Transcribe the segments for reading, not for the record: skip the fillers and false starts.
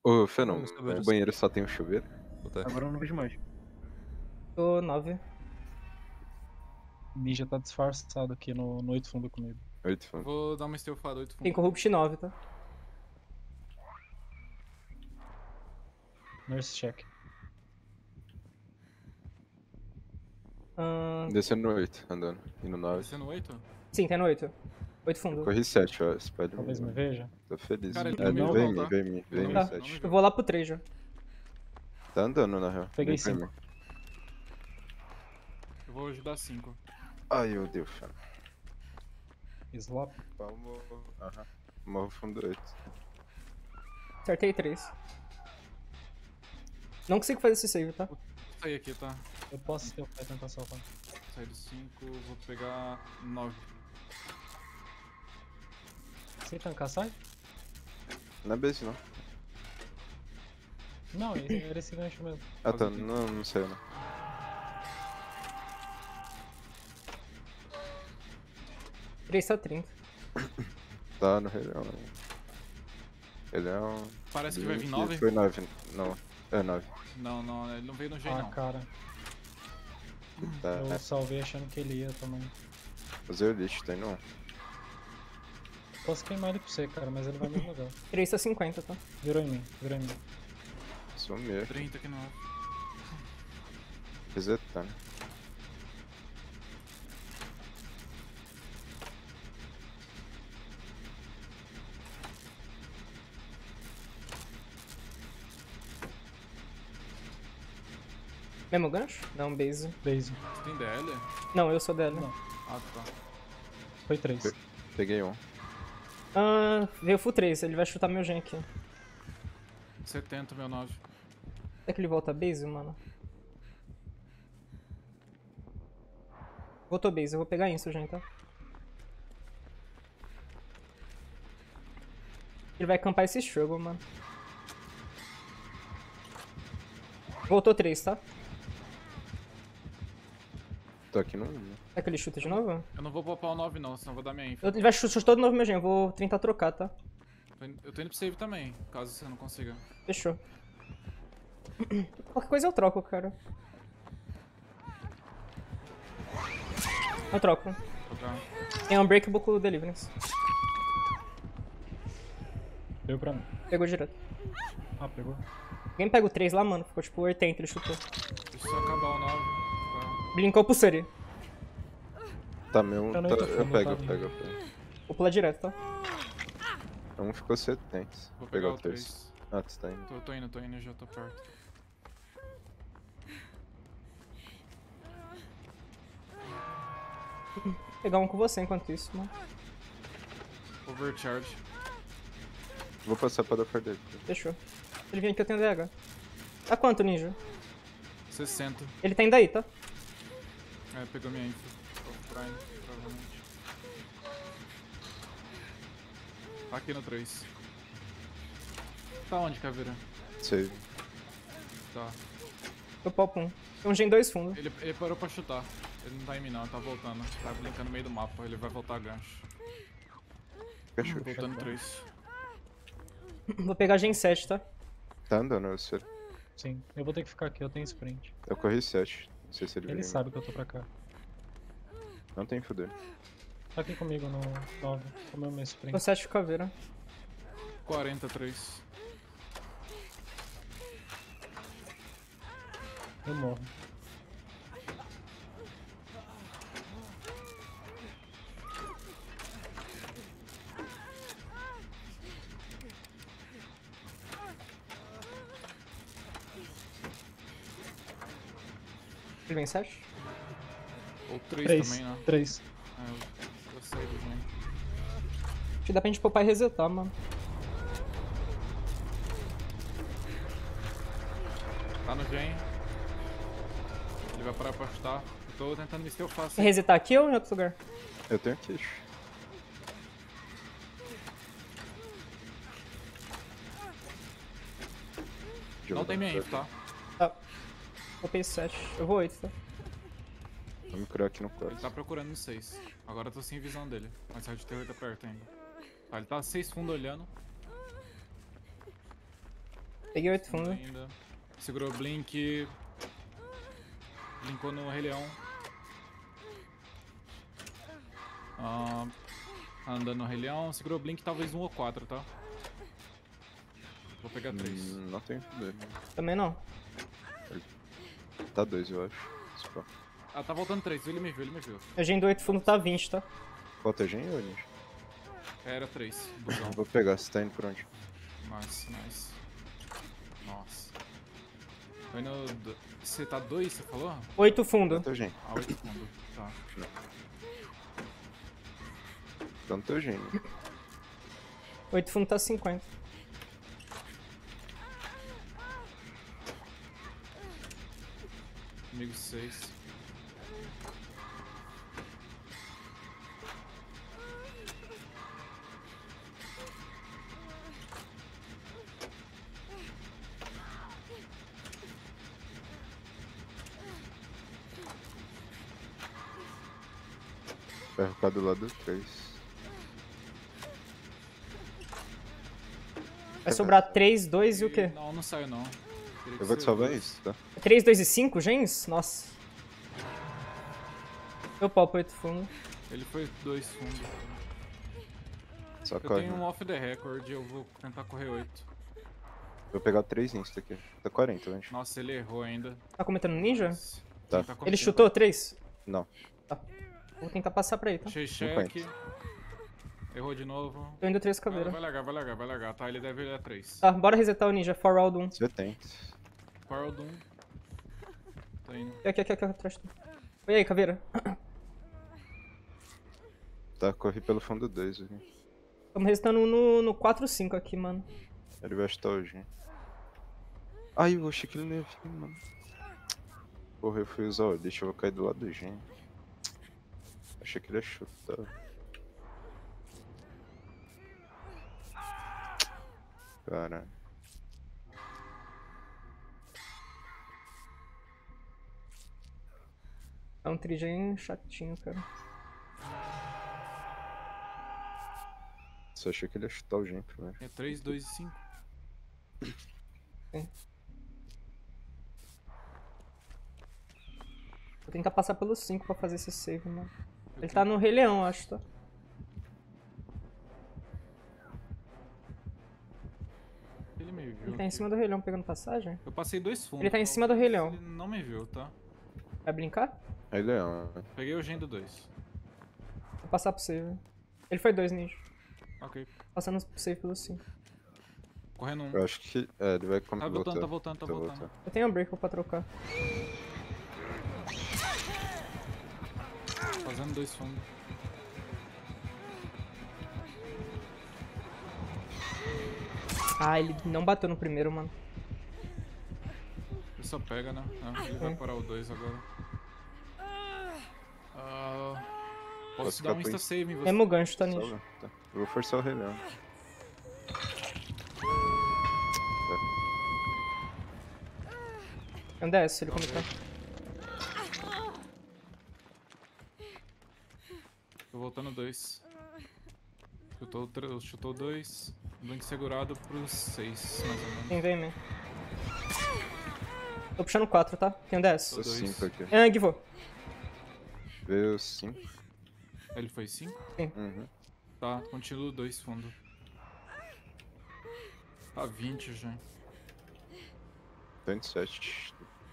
Ô, Fenão, Os chuveiros. o banheiro só tem um chuveiro? Puta. Agora eu não vejo mais. Tô 9. Ninja tá disfarçado aqui no 8 fundo comigo. 8 Eu fundos. vou dar uma stealthada 8 Tem fundo. corrupt 9, tá? Nurse check. Descendo no 8, andando. E no 9. Descendo 8? Sim, tem no 8. 8 fundo. Corri 7, ó. Espalha. Talvez me veja. Tô feliz. Cara, ele É, não me vem viu, em mim, tá? vem em mim, vem em mim, Tá. Não me 7. Eu vou lá pro 3 já. Tá andando, na real. Peguei Vem pra 5. mim. Eu vou ajudar 5. Ai, meu Deus, Fenão. Slap. Vamos. Aham. Morro fundo 8. Acertei 3. Não consigo fazer esse save, tá? Vou sair aqui, tá? Eu posso ter o pai tentar salvar. Sair do 5, vou pegar 9. Sem tancar, sai? Não é base, não. Não, era esse gancho mesmo. Ah, tá. Não saiu, não. Três tá 30. Tá no Rei Leão. Rei Leão. Parece que vai vir 9? Foi 9. Não. É 9. Não, ele não veio no G Ah, não. cara. Tá. Eu salvei achando que ele ia também. Fazer o lixo, tem não. Posso queimar ele pra você, cara, mas ele vai me jogar. 3 tá 50, tá? Virou em mim, virou em mim. Sumiu. 30 aqui no 9. Resetando. Mesmo gancho? Não, base. Base. Você tem DL? Não, eu sou dela. Não. Ah, tá. Foi 3. Peguei um. Veio full 3, ele vai chutar meu gen aqui. 70, meu 9. Será que ele volta base, mano? Voltou base, eu vou pegar isso, gen, tá? Ele vai acampar esse struggle, mano. Voltou 3, tá? Tô aqui no 1. Será que ele chuta de novo? Eu não vou popar o 9 não, senão eu vou dar minha info. Ele vai chutar de novo meu gen, eu vou tentar trocar, tá? Eu tô indo pro save também, caso você não consiga. Fechou. Qualquer coisa eu troco, cara. Eu troco. Trocar. Tem Unbreakable com o Deliverance. Deu pra mim. Pegou direto. Ah, pegou. Alguém pega o 3 lá, mano. Ficou tipo 80, ele chutou. Deixa eu só acabar o 9. Tá. Blinkou pro Suri. Tá, meu. Eu não Tá, tô eu fundo, pego, tá eu pego, eu pego. Vou pular direto, tá? Um ficou 70. Vou pegar pegar o 3. 3. Ah, tu tá indo. Tô indo, já tô perto. Vou pegar um com você enquanto isso, mano. Overcharge. Vou passar pra dar for dele. Fechou. Se ele vir aqui, eu tenho DH. Tá quanto, ninja? 60. Ele tá indo aí, tá? É, pegou minha info. Prime, provavelmente. Aqui no 3. Tá onde, Caveira? Save. Tá. Eu popo um. Tem um gen 2 fundo. Ele parou pra chutar. Ele não tá em mim não, ele tá voltando. Tá blinkando no meio do mapa, ele vai voltar a gancho. Fechou. Voltando 3. Vou pegar gen 7, tá? Tá andando, eu sei. Sim. Eu vou ter que ficar aqui, eu tenho sprint. Eu corri 7. Não sei se ele Ele veio. sabe que eu tô pra cá. Não tem fuder. Tá aqui comigo no 9. Comeu meu Tô sprint. 7 caveira. 43. Eu morro. Ele vem 7? Ou 3 3. também, né? 3. É, eu saí do gen. Acho que dá pra gente popar e resetar, mano. Tá no gen. Ele vai parar pra chutar. Eu tô tentando me stealthar Quer resetar aqui ou em outro lugar? Eu tenho queixo. Não tem minha info, tá? Tá. Popei 7. Eu vou 8, tá? Vou me curar aqui no Ele quarto. tá procurando no 6. Agora eu tô sem visão dele. Mas o Red Terror tá perto ainda. Tá, ele tá 6 fundo olhando. Peguei 8 fundo. Ainda. Segurou o Blink. Blinkou no Rei Leão. Andando no Rei Leão. Segurou o Blink, talvez 1 ou 4, tá? Vou pegar 3. Não tem fuder. Também não. Tá 2, eu acho. Se pá. Ah, tá voltando 3. Ele me viu, ele me viu. A gen do 8 fundo tá 20, tá? Falta gen ou ninja? Era 3. Busão. Vou pegar, você tá indo por onde? Nice, nice. Nossa. Foi no... Você tá 2, você falou? 8 fundo. Falta gen. Ah, 8 fundo. Tá. Tá no teu gen. 8 fundo tá 50. Comigo 6. Vai ficar do lado do 3. Vai sobrar 3, 2 e o quê? Não, não saiu não. Teria que Eu vou te ser salvar 2. isso, tá? 3, 2 e 5 gens? Nossa. Eu palpo 8 fundo. Ele foi 2 fundos. Só Eu corre. tenho um off the record, eu vou tentar correr 8. Vou pegar 3 insta aqui. Tá 40, né? Nossa, ele errou ainda. Tá comentando ninja? Tá. Sim, Ele chutou 3? Não. Vou tentar passar pra ele, tá? Achei Cinquenta. check. Errou de novo. Tô indo 3 caveira. Vai largar, vai largar, vai largar. Tá, ele deve ir a 3. Tá, bora resetar o ninja. For round 1. Você tem. Power Doom. Tá indo. Aqui, atrás de tu. Oi aí, caveira. Tá, corri pelo fundo 2 aqui. Tamo resetando no 4, 5 aqui, mano. Ele vai chutar o gen. Ai, eu achei que ele não ia vir, mano. Porra, eu fui usar o deixa eu vou cair do lado do gen. Achei que ele ia chutar. Caralho. É um trigen chatinho, cara. Só achei que ele ia chutar o gen primeiro. É 3, 2 e 5. Vou tentar passar pelo 5 pra fazer esse save, mano. Ele tá no Rei Leão, acho, tá? Ele me viu. Ele tá em aqui. cima do Rei Leão pegando passagem? Eu passei 2 fundos. Ele tá em cima do Rei Leão. Ele não me viu, tá? Vai brincar? Aí Leão, né? Peguei o gen do 2. Vou passar pro save. Ele foi 2 ninja. Ok. Passando pro save pelo 5. Correndo 1. Eu acho que. É, ele vai Tá voltando, tá voltando, tá voltando. voltando. Eu tenho um break pra trocar. Fazendo 2 fundos. Ah, ele não bateu no primeiro, mano. Ele só pega, né? Ah, ele vai parar o 2 agora. Posso Posso dar um ficar por insta isso? save em você? Mesmo gancho, tá ninja. Salva. Tá. Eu vou forçar o Rei Leão. É um DS, ele comentar. Tô voltando 2. Chutou 2. Blink segurado pros 6, mais ou menos. Vem, man. Tô puxando 4, tá? Tem um DS. Tô dois. 5 aqui. É, Givô. Veio 5. Ele foi 5? Uhum. Tá, continuo 2 fundo. Tá 20 já. 27.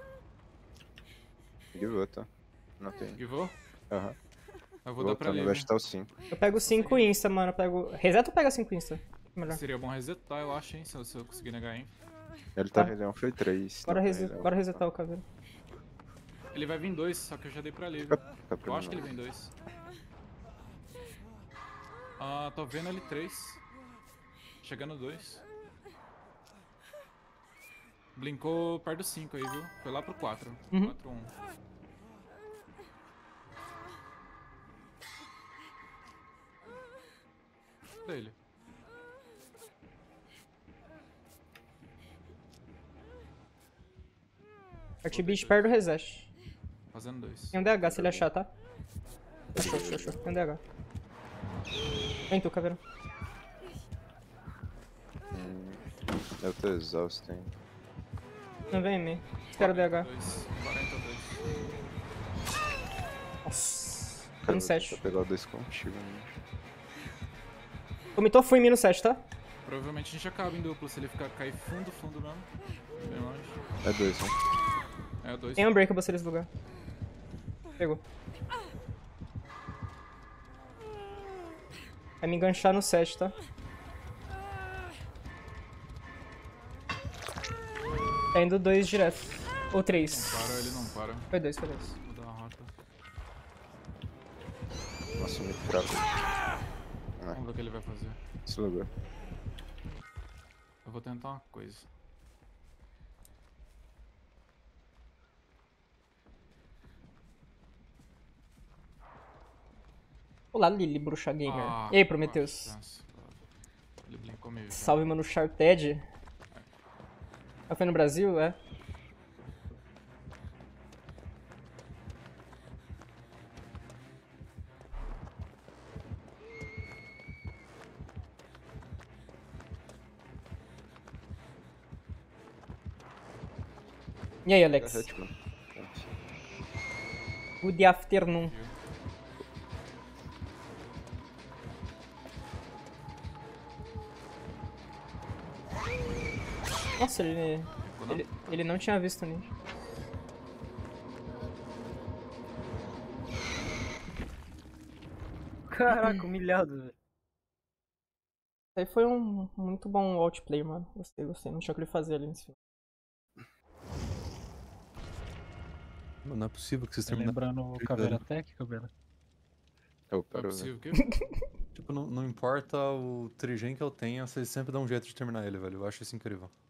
Give up, tá? Não tem. Givou? Aham. Eu vou dar pra Voltando, ele. vai chutar o 5. Eu pego 5 insta, mano. Eu pego... Reseta ou pega 5 insta? Melhor. Seria bom resetar, eu acho, hein, se eu conseguir negar, hein. Ele tá Tá. Rei Leão, foi 3. Bora resetar o caveiro. Ele vai vir 2, só que eu já dei pra ele. Fica pra Eu mim, acho que ele vem 2. Ah, tô vendo ele 3. Chegando 2. Blinkou perto do 5 aí, viu? Foi lá pro 4. Uhum. 4, 1. Cadê ele? Artbeat perto do reset. Fazendo 2. Tem um DH se ele achar, tá? Show. Tem um DH. Vem tu, caveiro. Eu tô exausto, hein. Não vem em mim. Espera o DH. 42. Nossa. Tô Cara, no vou 7. tentar pegar o 2 contigo, né? Vomitou, fui em mim no 7, tá? Provavelmente a gente acaba em duplo se ele ficar cair fundo mesmo. Bem longe. É 2, né? É, 2. Tem um break pra você nesse lugar. Pegou. Vai me enganchar no 7, tá? Tá indo 2 direto. Ou 3. Não para, ele não para. Foi 2, foi 2. Vou dar uma rota. Nossa, muito fraco. Vamos ver o que ele vai fazer. Esse lugar. Eu vou tentar uma coisa. Olá, Lily, bruxa gamer. Ah, E aí, Prometheus? nossa, ele blinkou meio. Salve, mano, Charted. Ah, foi no Brasil? É. E aí, Alex? Correto, mano. Good afternoon. Nossa, ele não tinha visto o ninja. Caraca, humilhado, velho. Isso aí foi um muito bom outplay, mano. Gostei. Não tinha o que ele fazer ali nesse filme. Mano, não é possível que vocês Tá terminaram. lembrando o Caveira Tech, Caveira? Eu É paro, possível que? Tipo, não importa o trigen que eu tenha, vocês sempre dão um jeito de terminar ele, velho. Eu acho isso incrível.